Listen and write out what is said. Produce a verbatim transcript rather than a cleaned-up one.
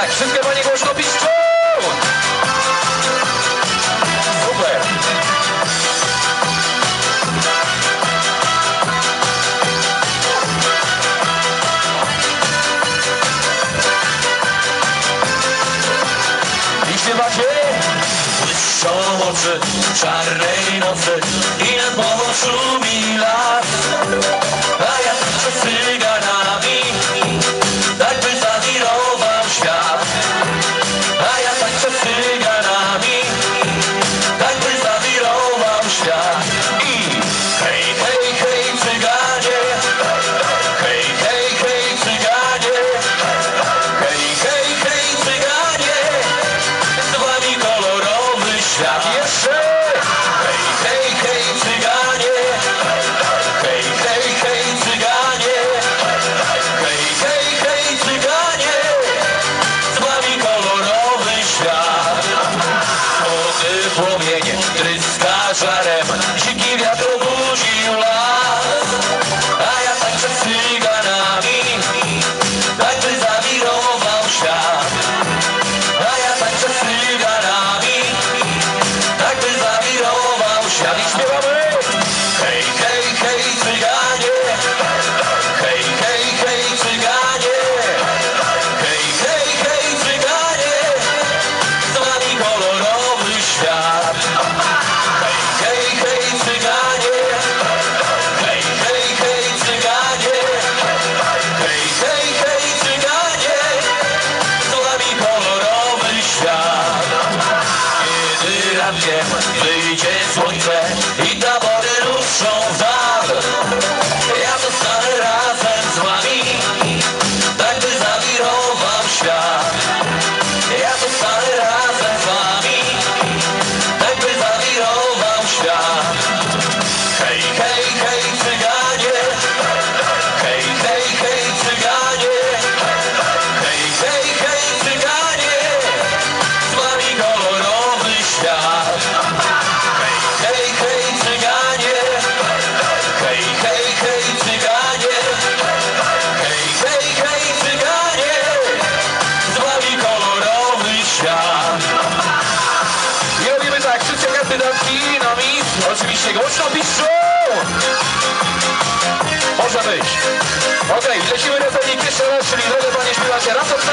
tak, wszystkie panie głośno piszczą! Super! I śpiewacie? Błyszczą oczy czarnej nocy i nad głową szumi las. A ja tańczę z cyganami, tak by zawirował świat. A ja tańczę z cyganami, tak by zawirował świat. I hej, hej, hej cyganie, hej, hej, hej cyganie, hej, hej, hej cyganie, z wami kolorowy świat. Jeszcze! Hej, hej, hej cyganie, hej, hej, hej cyganie, hej, hej, hej cyganie, z wami kolorowy świat. Złoty płomienie tryska żarem, dziki wiatr obudził las. A ja tańczę z cyganami, tak by zawirował świat. A ja tańczę z cyganami, tak by zawirował świat. I śpiewamy! Hej, hej, hej cyganie, hej, hej, hej cyganie, hej, hej, hej cyganie, z wami kolorowy świat. Hej, hej, hej cyganie, hej, hej, hej cyganie, hej, hej, hej cyganie, z wami kolorowy świat. Kiedy rankiem wyjdzie słońce i tabory ruszą w dal, ja zostanę razem z wami, tak by zawirował świat. Ja zostanę razem z wami, tak by zawirował świat. Hej, hej, hej cyganie, hej, hej, hej cyganie, hej, hej, hej cyganie, z wami kolorowy świat. Hej, hej, hej cyganie, hej, hej, hej cyganie, hej, hej, hej cyganie, z wami kolorowy świat. I robimy tak, wszystkie kandydatki na mis, oczywiście głośno piszą! Może być. Okej, lecimy do pewnik jeszcze raz, czyli drodzy panie śpiewacie razem.